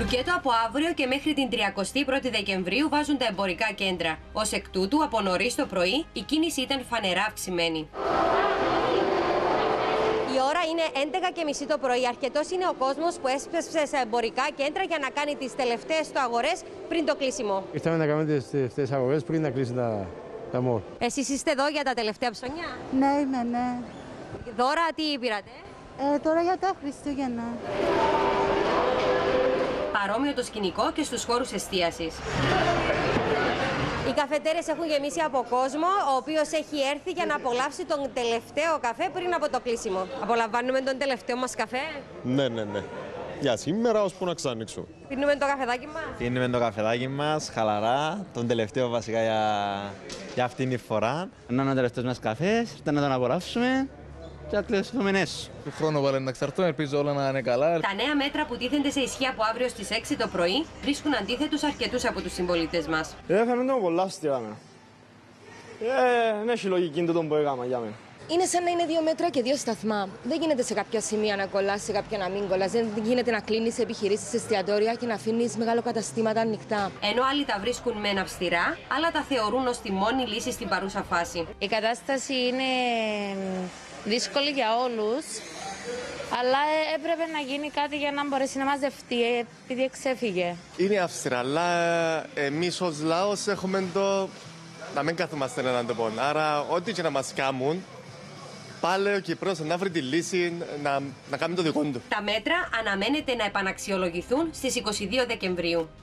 Λουκέτο από αύριο και μέχρι την 31η Δεκεμβρίου βάζουν τα εμπορικά κέντρα. Ως εκ τούτου, από νωρίς το πρωί, η κίνηση ήταν φανερά αυξημένη. Η ώρα είναι 11:30 το πρωί. Αρκετός είναι ο κόσμος που έσπευσε σε εμπορικά κέντρα για να κάνει τις τελευταίες του αγορές πριν το κλείσιμο. Ήρθαμε να κάνουμε τις τελευταίες αγορές πριν να κλείσει τα μόλ. Εσείς είστε εδώ για τα τελευταία ψώνια? Ναι, είμαι, ναι. Δώρα τι πήρατε? Τώρα για τα Χριστούγεννα. Παρόμοιο το σκηνικό και στους χώρους εστίασης. Οι καφετέρες έχουν γεμίσει από κόσμο, ο οποίος έχει έρθει για να απολαύσει τον τελευταίο καφέ πριν από το κλείσιμο. Απολαμβάνουμε τον τελευταίο μας καφέ. Ναι. Για σήμερα, ώσπου να ξανοίξουμε. Πίνουμε το καφεδάκι μας. Πίνουμε το καφεδάκι μας, χαλαρά, τον τελευταίο βασικά για αυτήν τη φορά. Να είναι ο τελευταίος μας καφές, να τον απολαύσουμε και να κλείσουμε έσω. Του χρόνου πάλι να εξαρτώ, ελπίζω όλα να είναι καλά. Τα νέα μέτρα που τίθενται σε ισχύ από αύριο στις 6 το πρωί βρίσκουν αντίθετους αρκετούς από τους συμπολίτες μας. Φαίνεται πολλά αστεία. Δεν έχει λογική το που έκανα για μένα. Είναι σαν να είναι 2 μέτρα και 2 σταθμά. Δεν γίνεται σε κάποια σημεία να κολλάς, σε κάποια να μην κολλάς. Δεν γίνεται να κλείνεις επιχειρήσεις, εστιατόρια και να αφήνεις μεγαλοκαταστήματα ανοιχτά. Ενώ άλλοι τα βρίσκουν μεν αυστηρά, άλλα τα θεωρούν ως τη μόνη λύση στην παρούσα φάση. Η κατάσταση είναι δύσκολη για όλους, αλλά έπρεπε να γίνει κάτι για να μπορέσει να μαζευτεί, επειδή εξέφυγε. Είναι αυστηρά, αλλά εμείς ως λαός έχουμε το να μην καθόμαστε έναν τόπο. Άρα, ό,τι και να μας κάνουν, πάλι ο Κυπρός να βρει τη λύση να κάνει το δικό του. Τα μέτρα αναμένεται να επαναξιολογηθούν στις 22 Δεκεμβρίου.